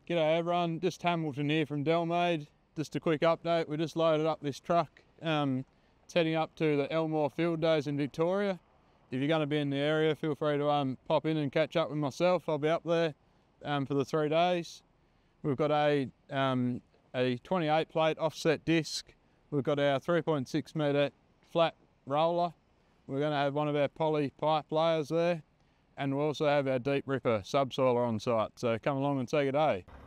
G'day everyone, just Hamilton here from Delmade. Just a quick update, we just loaded up this truck. It's heading up to the Elmore Field days in Victoria. If you're going to be in the area, feel free to pop in and catch up with myself. I'll be up there for the 3 days. We've got a 28 plate offset disc. We've got our 3.6 metre flat roller. We're going to have one of our poly pipe layers there. And we'll also have our deep ripper subsoiler on site. So come along and say good day.